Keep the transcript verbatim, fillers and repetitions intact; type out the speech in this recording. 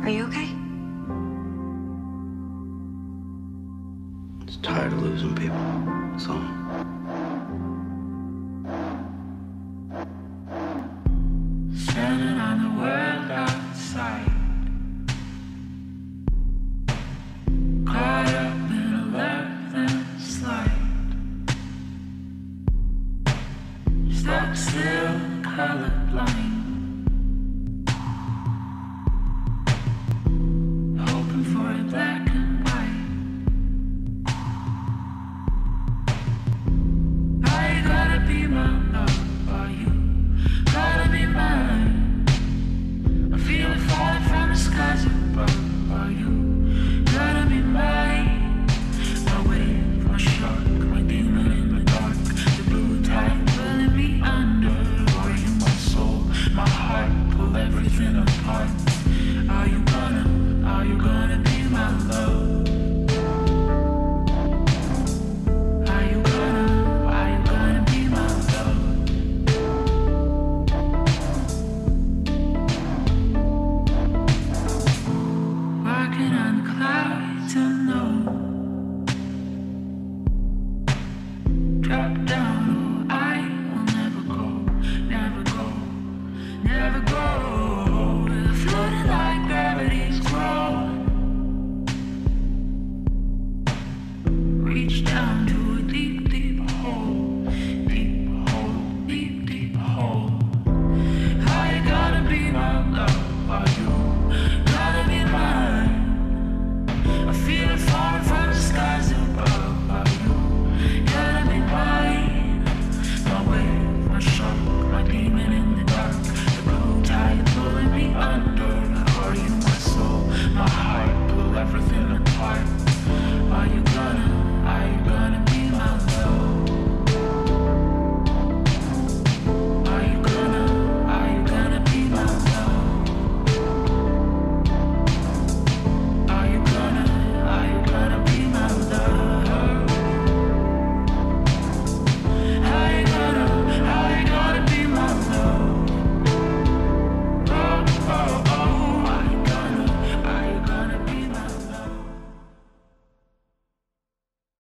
Are you okay? Just tired of losing people, so. Standing on the world outside, caught up in a left and slide, stuck still, colorblind, hoping for a black and white. Are you gonna be my love? Are you gonna be mine? I feel it falling from the skies above. Are you gonna be mine? My wave, my shark, my demon in the dark, the blue tide pulling me under. Are you my soul, my heart, pull everything apart? Are you gonna, are you gonna be my love? Are you gonna, are you gonna be my love? Walking on clouds unknown, drop down, oh I will never go, never go, never go.